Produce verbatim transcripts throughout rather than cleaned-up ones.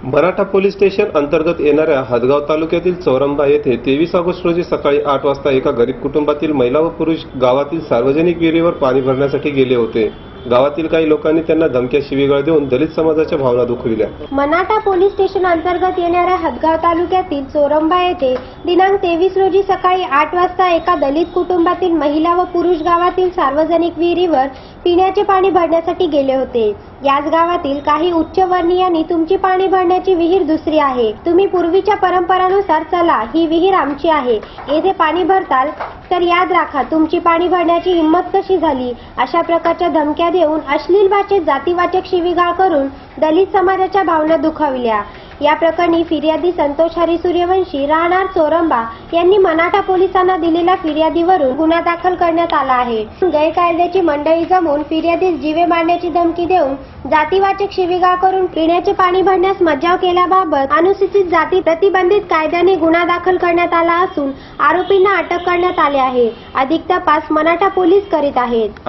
Maratha police station अंतर्गत येणाऱ्या हदगाव तालुक्यातील चौरंबा येथे तेवीस ऑगस्ट रोजी सकाळी आठ वाजता एका गरीब कुटुंबातील महिला व पुरुष गावातील सार्वजनिक विहिरीवर पाणी भरण्यासाठी गेले होते। गावातील काही लोकांनी त्यांना धमक्या शिवीगाळ देऊन दलित समाजाच्या भावना दुखविल्या। मराठा पोलीस स्टेशन अंतर्गत येणाऱ्या हदगाव तालुक्यातील चौरंबा येथे दिनांक तेवीस रोजी सकाळी आठ वाजता एका दलित कुटुंबातील महिला व पुरुष गावातील सार्वजनिक विहिरीवर पिण्याचे पाणी भरण्यासाठी गेले होते। याच गावातील काही उच्चवर्णीयांनी तुमची पाणी भरण्याची विहीर दुसरी आहे, तुम्ही पूर्वीच्या परंपरानुसार चला, ही विहीर आमची आहे, येथे पाणी भरताल तर याद राखा तुमची पाणी भरण्याची हिंमत कशी झाली, अशा प्रकारच्या धमक्या देऊन अश्लील भाषेत जातीवाचक शिवीगाळ करून दलित समाजाच्या भावना दुखावल्या। या प्रकरणी फिर्यादी संतोष हरी सूर्यवंशी राहणार चौरंबा यांनी मराठा पोलिसांना दिलेल्या फिर्यादीवरून गुन्हा दाखल करण्यात आला आहे। गैरकायद्याची मंडळी जमून फिर्यादीस जीवे मारण्याची धमकी देऊन जातीवाचक शिवीगाळ करून पिण्याचे पाणी भरण्यास मज्जाव केल्याबाबत अनुसूचित जाती प्रतिबंधित कायद्याने गुन्हा दाखल करण्यात आला असून आरोपींना अटक करण्यात आले आहे। अधिक तपास मराठा पोलीस करीत आहेत।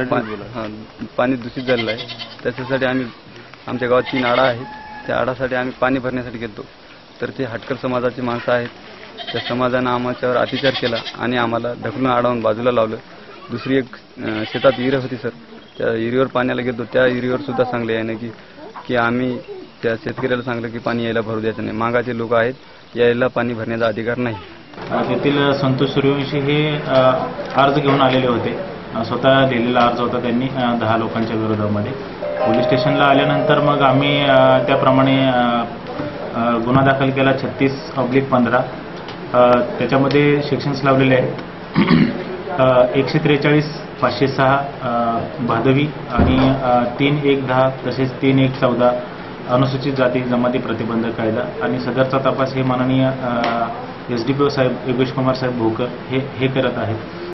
पाणी दूषित झालेलं आहे, त्याच्यासाठी आम्ही आमच्या गावात तीन आडा आहेत, त्या आडासाठी आम्ही पाणी भरण्यासाठी गेलो तर ते हटकर समाजाची माणसं आहेत, त्या समाजानं आमच्यावर अत्याचार केला आणि आम्हाला ढकलून आडावून बाजूला लावलं। दुसरी एक शेतात विहीर होती सर, त्या विहिरीवर पाण्याला गेलो, त्या विहिरीवर सुद्धा सांगले आहे ना की की आम्ही त्या शेतकऱ्याला सांगलं की पाणी यायला भरू द्यायचं नाही, मागाचे लोक आहेत, यायला पाणी भरण्याचा अधिकार नाही। तेथील संतोष सूर्यवंशी हे अर्ज घेऊन आलेले होते, स्वतः लिहिलेला अर्ज होता त्यांनी दहा लोकांच्या विरोधामध्ये। पोलीस स्टेशनला आल्यानंतर मग आम्ही त्याप्रमाणे गुन्हा दाखल केला छत्तीस ऑब्लिक पंधरा, त्याच्यामध्ये सेक्शन्स लावलेले आहेत एकशे त्रेचाळीस पाचशे सहा भादवी आणि तीन एक दहा तसेच तीन एक चौदा अनुसूचित जाती जमाती प्रतिबंधक कायदा। आणि सदरचा तपास हे माननीय एस डी पी ओ साहेब योगेश कुमार साहेब भोकर हे हे करत आहेत।